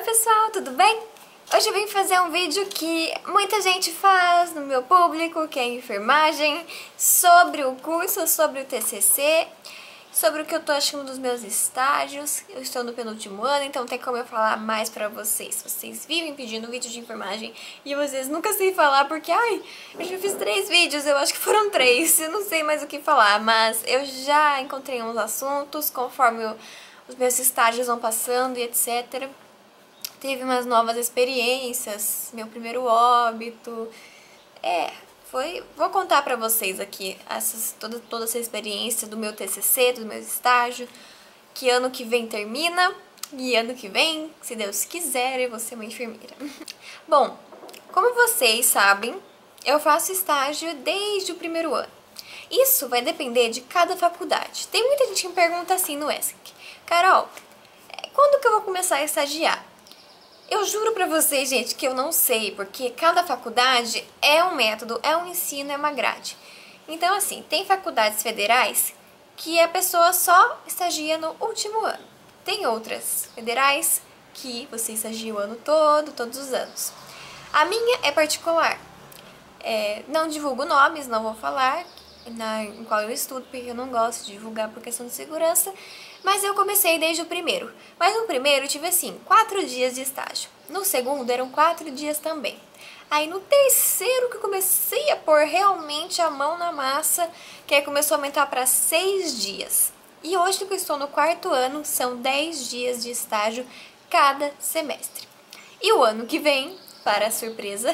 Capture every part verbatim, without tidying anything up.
pessoal, tudo bem? Hoje eu vim fazer um vídeo que muita gente faz no meu público, que é enfermagem, sobre o curso, sobre o T C C, sobre o que eu tô achando dos meus estágios. Eu estou no penúltimo ano, então tem como eu falar mais pra vocês. Vocês vivem pedindo vídeo de enfermagem e eu às vezes nunca sei falar porque, ai, eu já fiz três vídeos, eu acho que foram três, eu não sei mais o que falar, mas eu já encontrei uns assuntos conforme eu, os meus estágios vão passando e etcétera. Teve umas novas experiências, meu primeiro óbito, é, foi, vou contar pra vocês aqui essas, toda, toda essa experiência do meu T C C, do meu estágio, que ano que vem termina, e ano que vem, se Deus quiser, eu vou ser uma enfermeira. Bom, como vocês sabem, eu faço estágio desde o primeiro ano. Isso vai depender de cada faculdade. Tem muita gente que me pergunta assim no ESC, Carol, quando que eu vou começar a estagiar? Eu juro pra vocês, gente, que eu não sei, porque cada faculdade é um método, é um ensino, é uma grade. Então, assim, tem faculdades federais que a pessoa só estagia no último ano. Tem outras federais que você estagia o ano todo, todos os anos. A minha é particular. É, não divulgo nomes, não vou falar na, em qual eu estudo, porque eu não gosto de divulgar por questão de segurança. Mas eu comecei desde o primeiro. Mas no primeiro eu tive assim, quatro dias de estágio. No segundo eram quatro dias também. Aí no terceiro que eu comecei a pôr realmente a mão na massa, que aí começou a aumentar para seis dias. E hoje que eu estou no quarto ano, são dez dias de estágio cada semestre. E o ano que vem, para surpresa,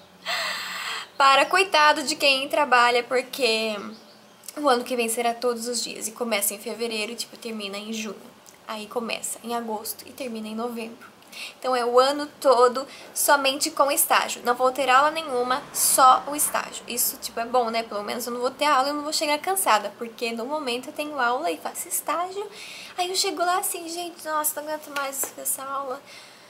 para coitado de quem trabalha, porque o ano que vem será todos os dias e começa em fevereiro e tipo, termina em junho. Aí começa em agosto e termina em novembro. Então é o ano todo somente com estágio. Não vou ter aula nenhuma, só o estágio. Isso tipo é bom, né? Pelo menos eu não vou ter aula e eu não vou chegar cansada. Porque no momento eu tenho aula e faço estágio. Aí eu chego lá assim, gente, nossa, não aguento mais essa aula.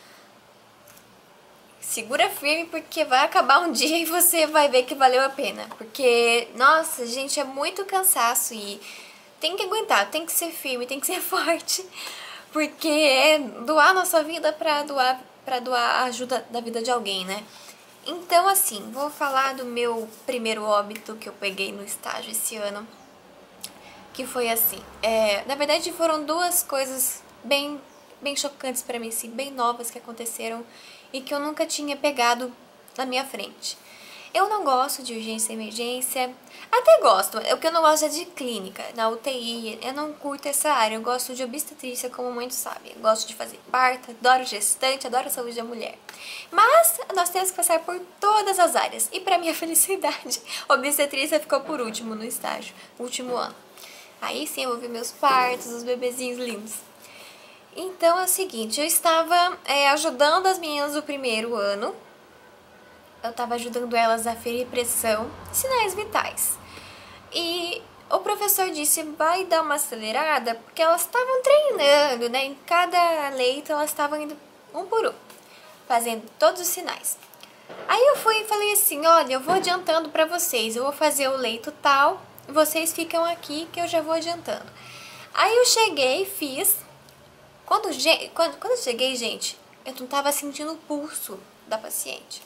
Segura firme porque vai acabar um dia e você vai ver que valeu a pena. Porque, nossa, gente, é muito cansaço e tem que aguentar, tem que ser firme, tem que ser forte. Porque é doar nossa vida pra doar, pra doar a ajuda da vida de alguém, né? Então, assim, vou falar do meu primeiro óbito que eu peguei no estágio esse ano. Que foi assim, é, na verdade foram duas coisas bem, bem chocantes pra mim, assim, bem novas que aconteceram e que eu nunca tinha pegado na minha frente. Eu não gosto de urgência e emergência, até gosto, o que eu não gosto é de clínica, na U T I, eu não curto essa área, eu gosto de obstetrícia, como muitos sabem, eu gosto de fazer parto, adoro gestante, adoro a saúde da mulher. Mas nós temos que passar por todas as áreas, e para minha felicidade, obstetrícia ficou por último no estágio, último ano. Aí sim eu vou ver meus partos, os bebezinhos lindos. Então é o seguinte, eu estava é, ajudando as meninas do primeiro ano, eu estava ajudando elas a ferir pressão, sinais vitais. E o professor disse, vai dar uma acelerada, porque elas estavam treinando, né? Em cada leito elas estavam indo um por um, fazendo todos os sinais. Aí eu fui e falei assim, olha, eu vou adiantando para vocês, eu vou fazer o leito tal, vocês ficam aqui que eu já vou adiantando. Aí eu cheguei, fiz. Quando, quando, quando eu cheguei, gente, eu não tava sentindo o pulso da paciente.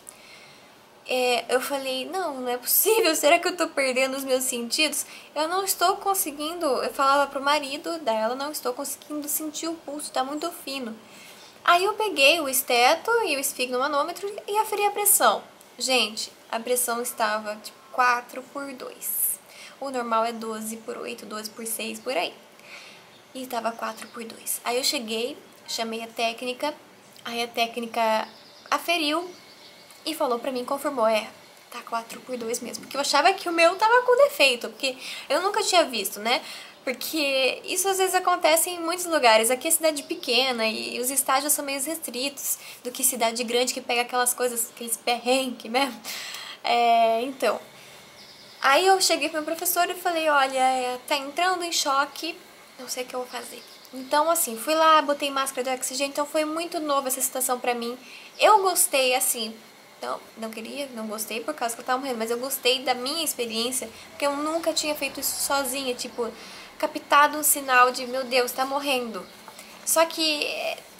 É, eu falei, não, não é possível, será que eu tô perdendo os meus sentidos? Eu não estou conseguindo, eu falava pro marido dela, não estou conseguindo sentir o pulso, tá muito fino. Aí eu peguei o esteto e o esfigmomanômetro e aferi a pressão. Gente, a pressão estava tipo quatro por dois. O normal é doze por oito, doze por seis, por aí. E tava quatro por dois. Aí eu cheguei, chamei a técnica, aí a técnica aferiu e falou pra mim, confirmou, é, tá quatro por dois mesmo. Porque eu achava que o meu tava com defeito, porque eu nunca tinha visto, né? Porque isso às vezes acontece em muitos lugares. Aqui é cidade pequena e os estágios são meio restritos do que cidade grande que pega aquelas coisas, aqueles perrengues mesmo. É, então, aí eu cheguei pro meu professor e falei, olha, é, tá entrando em choque, não sei o que eu vou fazer. Então, assim, fui lá, botei máscara de oxigênio, então foi muito nova essa situação pra mim. Eu gostei, assim, não, não queria, não gostei por causa que eu tava morrendo, mas eu gostei da minha experiência, porque eu nunca tinha feito isso sozinha, tipo, captado um sinal de, meu Deus, tá morrendo. Só que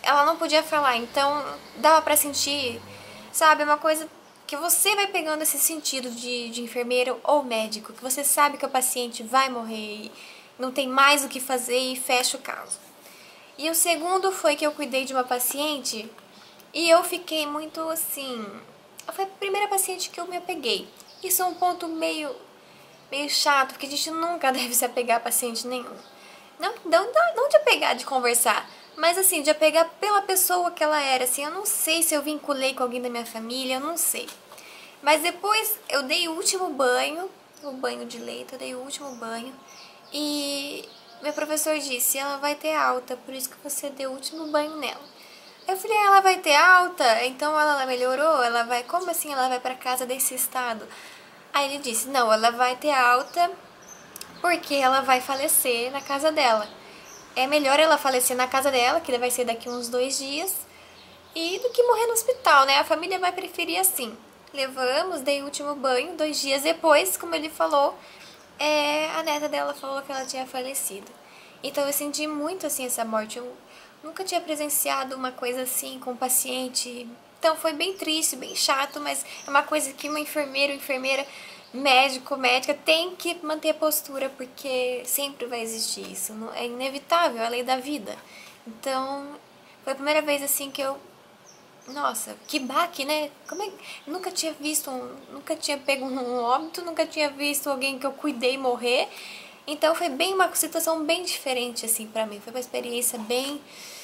ela não podia falar, então dava pra sentir, sabe, uma coisa que você vai pegando esse sentido de, de enfermeiro ou médico, que você sabe que o paciente vai morrer, não tem mais o que fazer e fecha o caso. E o segundo foi que eu cuidei de uma paciente e eu fiquei muito assim, foi a primeira paciente que eu me apeguei. Isso é um ponto meio, meio chato, porque a gente nunca deve se apegar a paciente nenhum. Não, não, não de apegar, de conversar, mas assim, de apegar pela pessoa que ela era, assim, eu não sei se eu vinculei com alguém da minha família, eu não sei. Mas depois eu dei o último banho, o banho de leito, eu dei o último banho, e meu professor disse, ela vai ter alta, por isso que você deu o último banho nela. Eu falei, ela vai ter alta? Então ela melhorou? Ela vai, como assim ela vai pra casa desse estado? Aí ele disse, não, ela vai ter alta porque ela vai falecer na casa dela. É melhor ela falecer na casa dela, que vai ser daqui uns dois dias, e do que morrer no hospital, né? A família vai preferir assim. Levamos, dei o último banho, dois dias depois, como ele falou, é, a neta dela falou que ela tinha falecido. Então eu senti muito assim essa morte. Eu nunca tinha presenciado uma coisa assim com um paciente. Então foi bem triste, bem chato, mas é uma coisa que uma enfermeira, enfermeira, médico, médica tem que manter a postura, porque sempre vai existir isso. É inevitável, é a lei da vida. Então foi a primeira vez assim que eu... Nossa, que baque, né? Como é... Nunca tinha visto, um... nunca tinha pego um óbito, nunca tinha visto alguém que eu cuidei morrer. Então foi bem uma situação bem diferente assim pra mim. Foi uma experiência bem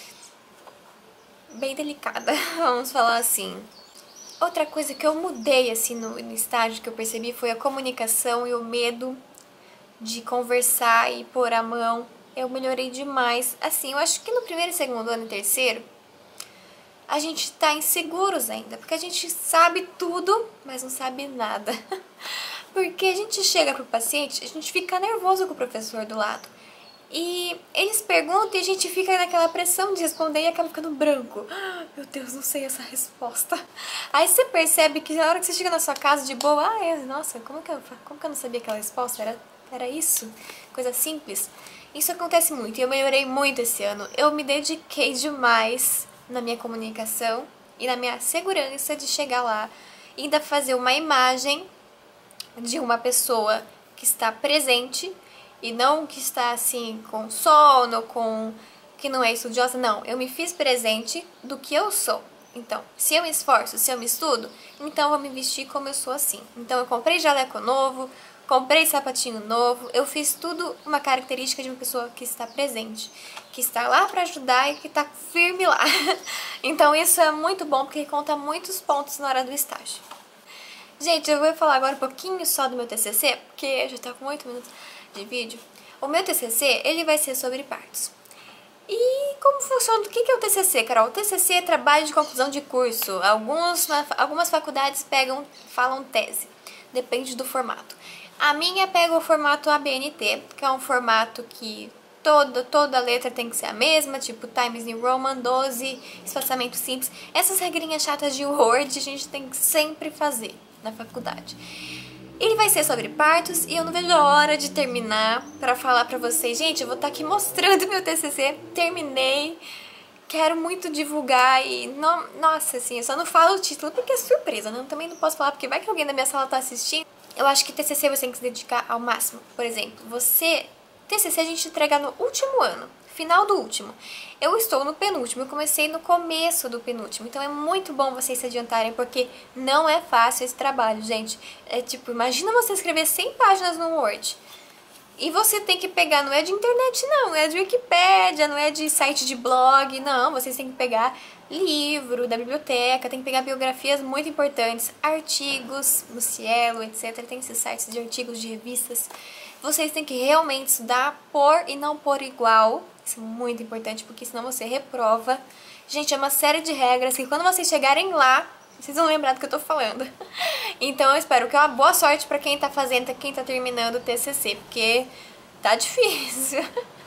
bem delicada, vamos falar assim. Outra coisa que eu mudei assim no, no estágio que eu percebi foi a comunicação e o medo de conversar e pôr a mão. Eu melhorei demais. Assim, eu acho que no primeiro, segundo ano e terceiro a gente tá inseguros ainda, porque a gente sabe tudo, mas não sabe nada. Porque a gente chega pro paciente, a gente fica nervoso com o professor do lado. E eles perguntam e a gente fica naquela pressão de responder e acaba ficando branco. Ah, meu Deus, não sei essa resposta. Aí você percebe que na hora que você chega na sua casa de boa, ah, é, nossa, como que, eu, como que eu não sabia aquela resposta? Era, era isso? Coisa simples. Isso acontece muito e eu melhorei muito esse ano. Eu me dediquei demais na minha comunicação e na minha segurança de chegar lá e ainda fazer uma imagem de uma pessoa que está presente e não que está assim com sono, com que não é estudiosa, não. Eu me fiz presente do que eu sou. Então, se eu me esforço, se eu me estudo, então eu vou me vestir como eu sou assim. Então eu comprei jaleco novo, comprei sapatinho novo, eu fiz tudo uma característica de uma pessoa que está presente, que está lá para ajudar e que está firme lá. Então isso é muito bom porque conta muitos pontos na hora do estágio. Gente, eu vou falar agora um pouquinho só do meu T C C, porque já tá com oito minutos de vídeo. O meu T C C, ele vai ser sobre partos. E como funciona? O que é o T C C, Carol? O T C C é trabalho de conclusão de curso. Alguns, algumas faculdades pegam, falam tese. Depende do formato. A minha pega o formato A B N T, que é um formato que toda, toda letra tem que ser a mesma, tipo Times New Roman, doze, espaçamento simples. Essas regrinhas chatas de Word a gente tem que sempre fazer na faculdade. Ele vai ser sobre partos e eu não vejo a hora de terminar pra falar pra vocês. Gente, eu vou estar aqui mostrando meu T C C. Terminei. Quero muito divulgar e... Não, nossa, assim, eu só não falo o título porque é surpresa, né? Eu também não posso falar porque vai que alguém da minha sala tá assistindo. Eu acho que T C C você tem que se dedicar ao máximo. Por exemplo, você... T C C a gente entrega no último ano. Final do último. Eu estou no penúltimo, eu comecei no começo do penúltimo, então é muito bom vocês se adiantarem, porque não é fácil esse trabalho, gente. É tipo, imagina você escrever cem páginas no Word, e você tem que pegar, não é de internet não, não é de Wikipédia, não é de site de blog, não, vocês têm que pegar livro da biblioteca, tem que pegar biografias muito importantes, artigos no Cielo, etcétera. Tem esses sites de artigos de revistas. Vocês têm que realmente estudar por e não por igual. Isso é muito importante, porque senão você reprova. Gente, é uma série de regras que quando vocês chegarem lá, vocês vão lembrar do que eu tô falando. Então eu espero que é uma boa sorte pra quem tá fazendo, quem tá terminando o T C C, porque tá difícil.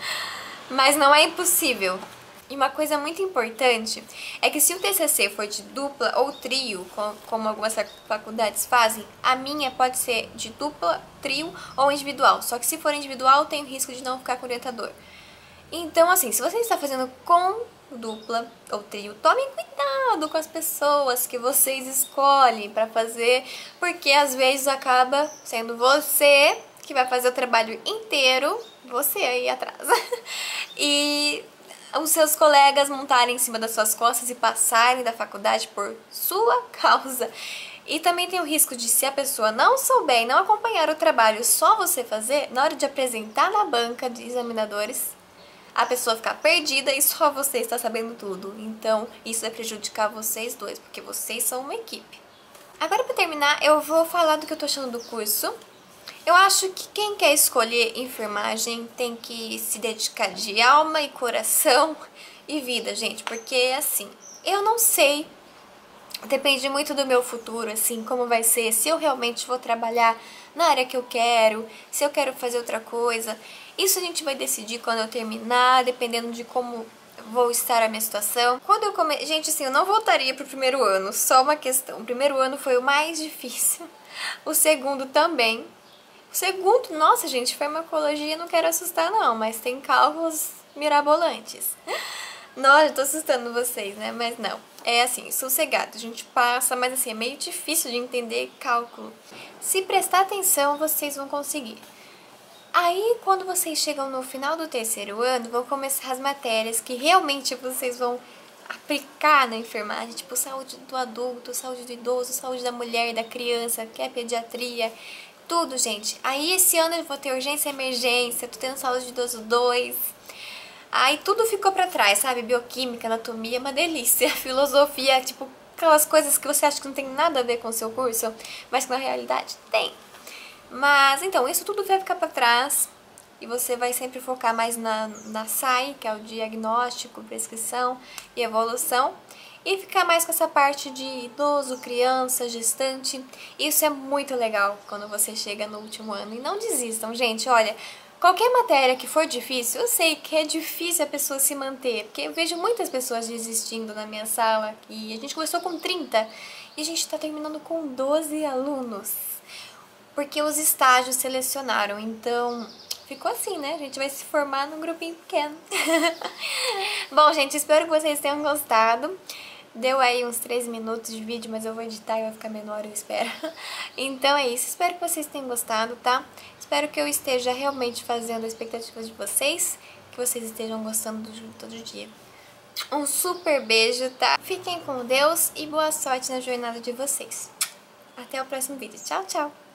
Mas não é impossível. E uma coisa muito importante é que se o T C C for de dupla ou trio, como algumas faculdades fazem, a minha pode ser de dupla, trio ou individual. Só que se for individual, tem o risco de não ficar com orientador. Então, assim, se você está fazendo com dupla ou trio, tomem cuidado com as pessoas que vocês escolhem para fazer, porque às vezes acaba sendo você que vai fazer o trabalho inteiro, você aí atrás. E os seus colegas montarem em cima das suas costas e passarem da faculdade por sua causa. E também tem o risco de, se a pessoa não souber e não acompanhar o trabalho, só você fazer, na hora de apresentar na banca de examinadores, a pessoa ficar perdida e só você está sabendo tudo. Então, isso vai prejudicar vocês dois, porque vocês são uma equipe. Agora, para terminar, eu vou falar do que eu tô achando do curso. Eu acho que quem quer escolher enfermagem tem que se dedicar de alma e coração e vida, gente, porque assim, eu não sei, depende muito do meu futuro, assim, como vai ser, se eu realmente vou trabalhar na área que eu quero, se eu quero fazer outra coisa. Isso a gente vai decidir quando eu terminar, dependendo de como vou estar a minha situação. Quando eu come... Gente, assim, eu não voltaria pro primeiro ano, só uma questão. O primeiro ano foi o mais difícil, o segundo também. O segundo, nossa gente, farmacologia, não quero assustar não, mas tem cálculos mirabolantes. Nossa, eu tô assustando vocês, né? Mas não, é assim, sossegado, a gente passa, mas assim, é meio difícil de entender cálculo. Se prestar atenção, vocês vão conseguir. Aí, quando vocês chegam no final do terceiro ano, vão começar as matérias que realmente vocês vão aplicar na enfermagem, tipo saúde do adulto, saúde do idoso, saúde da mulher, da criança, que é pediatria, tudo, gente. Aí esse ano eu vou ter urgência e emergência, tô tendo saúde de idoso dois. Aí tudo ficou pra trás, sabe? Bioquímica, anatomia, uma delícia. Filosofia, tipo, aquelas coisas que você acha que não tem nada a ver com o seu curso, mas que na realidade tem. Mas, então, isso tudo vai ficar pra trás e você vai sempre focar mais na, na S A I, que é o diagnóstico, prescrição e evolução. E ficar mais com essa parte de idoso, criança, gestante. Isso é muito legal quando você chega no último ano. E não desistam, gente. Olha, qualquer matéria que for difícil, eu sei que é difícil a pessoa se manter. Porque eu vejo muitas pessoas desistindo na minha sala. E a gente começou com trinta e a gente tá terminando com doze alunos. Porque os estágios selecionaram. Então, ficou assim, né? A gente vai se formar num grupinho pequeno. Bom, gente, espero que vocês tenham gostado. Deu aí uns três minutos de vídeo, mas eu vou editar e vai ficar menor, eu espero. Então é isso, espero que vocês tenham gostado, tá? Espero que eu esteja realmente fazendo as expectativas de vocês, que vocês estejam gostando do todo dia. Um super beijo, tá? Fiquem com Deus e boa sorte na jornada de vocês. Até o próximo vídeo. Tchau, tchau!